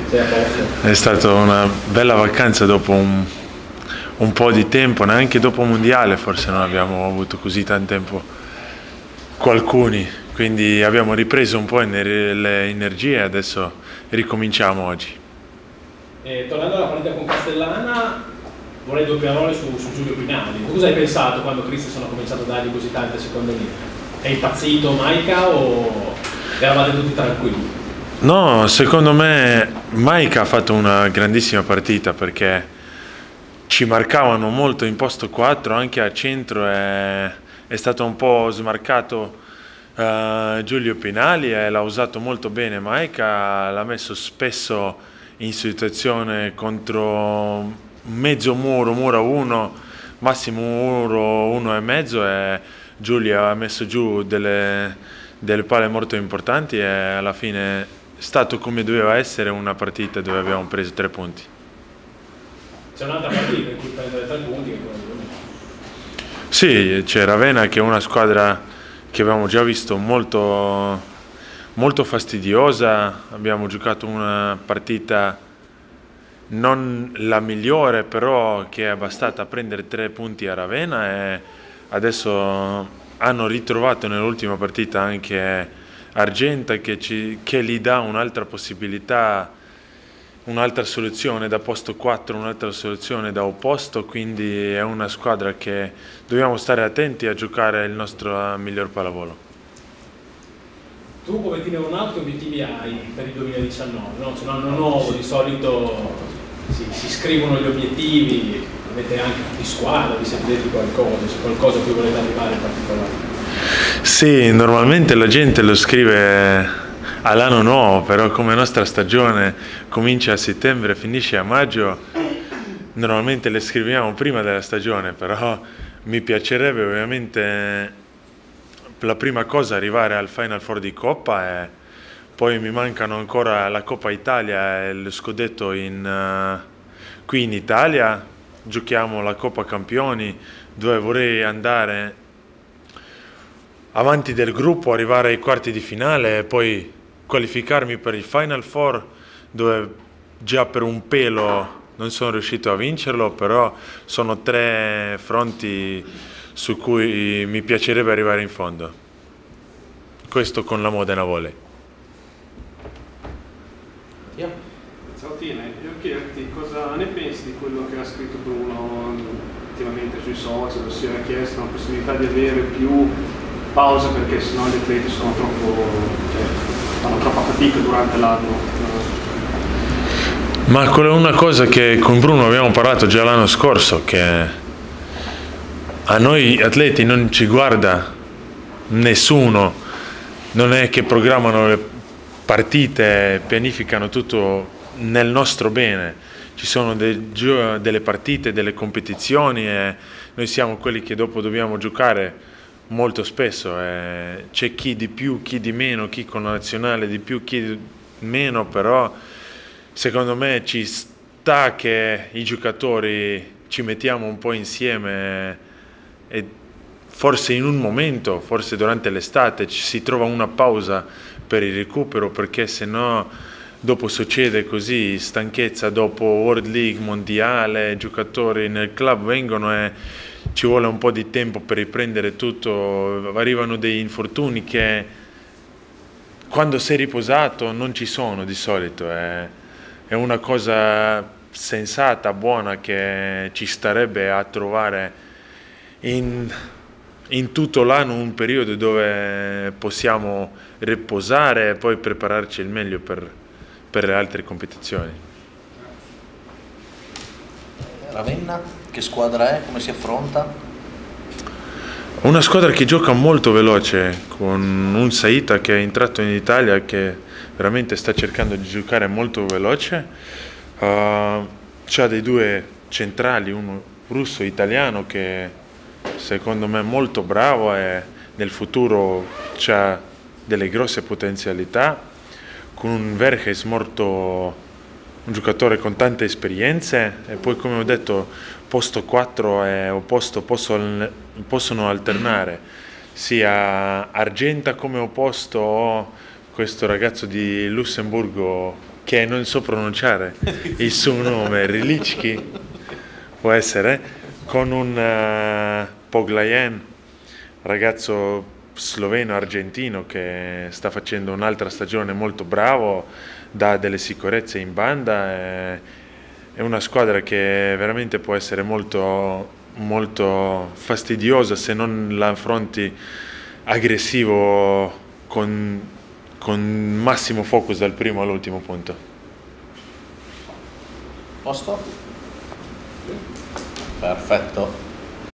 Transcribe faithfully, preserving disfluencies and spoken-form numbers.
Sei a posto? È stata una bella vacanza dopo un, un po' di tempo, neanche dopo mondiale forse non abbiamo avuto così tanto tempo, qualcuni, quindi abbiamo ripreso un po' le energie e adesso ricominciamo oggi. E, tornando alla partita con Castellana, vorrei due parole su, su Giulio Pinali. Tu cosa hai pensato quando Christensen ha cominciato a dargli così tante seconde linee? È impazzito Maika o eravate tutti tranquilli? No, secondo me Maika ha fatto una grandissima partita perché ci marcavano molto in posto quattro, anche a centro è, è stato un po' smarcato uh, Giulio Pinali e l'ha usato molto bene Maika, l'ha messo spesso in situazione contro mezzo muro, muro uno, massimo muro uno e mezzo e Giulio ha messo giù delle, delle palle molto importanti e alla fine è stato come doveva essere una partita dove abbiamo preso tre punti. C'è un'altra partita in cui prendere tre punti che è quella di domenica. Sì, c'è Ravenna che è una squadra che abbiamo già visto molto, molto fastidiosa, abbiamo giocato una partita non la migliore però che è bastata a prendere tre punti a Ravenna e adesso hanno ritrovato nell'ultima partita anche Argenta che, ci, che gli dà un'altra possibilità, un'altra soluzione da posto quattro, un'altra soluzione da opposto, quindi è una squadra che dobbiamo stare attenti a giocare il nostro miglior pallavolo. Tu come Tino Ronaldo che obiettivi hai per il duemiladiciannove? No? C'è un anno nuovo, di solito si, si scrivono gli obiettivi, avete anche di squadra, vi siete detti qualcosa, c'è qualcosa a cui volete arrivare in particolare? Sì, normalmente la gente lo scrive all'anno nuovo, però come nostra stagione comincia a settembre e finisce a maggio, normalmente le scriviamo prima della stagione, però mi piacerebbe ovviamente la prima cosa arrivare al Final Four di Coppa e poi mi mancano ancora la Coppa Italia e lo scudetto in, uh, qui in Italia, giochiamo la Coppa Campioni dove vorrei andare avanti del gruppo, arrivare ai quarti di finale e poi qualificarmi per il Final Four dove già per un pelo non sono riuscito a vincerlo, però sono tre fronti su cui mi piacerebbe arrivare in fondo. Questo con la Modena Volley. Ciao Tine, io chiederti cosa ne pensi di quello che ha scritto Bruno ultimamente sui social, ossia ha chiesto la possibilità di avere più pausa perché sennò gli atleti sono troppo, cioè, fanno troppa fatica durante l'anno. Ma quella è una cosa che con Bruno abbiamo parlato già l'anno scorso, che a noi atleti non ci guarda nessuno, non è che programmano le partite, pianificano tutto nel nostro bene, ci sono de, delle partite, delle competizioni e noi siamo quelli che dopo dobbiamo giocare molto spesso, eh, c'è chi di più, chi di meno, chi con la nazionale di più, chi di meno, però secondo me ci sta che i giocatori ci mettiamo un po' insieme e forse in un momento, forse durante l'estate, ci si trova una pausa per il recupero perché sennò dopo succede così, stanchezza dopo World League, mondiale, giocatori nel club vengono e ci vuole un po' di tempo per riprendere tutto, arrivano dei infortuni che quando sei riposato non ci sono di solito, è, è una cosa sensata, buona che ci starebbe a trovare in, in tutto l'anno un periodo dove possiamo riposare e poi prepararci il meglio per, per le altre competizioni. Ravenna? Che squadra è? Come si affronta? Una squadra che gioca molto veloce, con un Saita che è entrato in Italia che veramente sta cercando di giocare molto veloce. Uh, c'ha dei due centrali, uno russo e italiano che secondo me è molto bravo e nel futuro ha delle grosse potenzialità, con un Verges molto un giocatore con tante esperienze e poi come ho detto posto quattro e opposto possono, possono alternare sia Argenta come opposto o questo ragazzo di Lussemburgo che non so pronunciare il suo nome, Rilicki, può essere, con un uh, Poglajen, ragazzo sloveno-argentino che sta facendo un'altra stagione molto bravo, dà delle sicurezze in banda, è, è una squadra che veramente può essere molto, molto fastidiosa se non la affronti aggressivo con con massimo focus dal primo all'ultimo punto. Posto? Perfetto.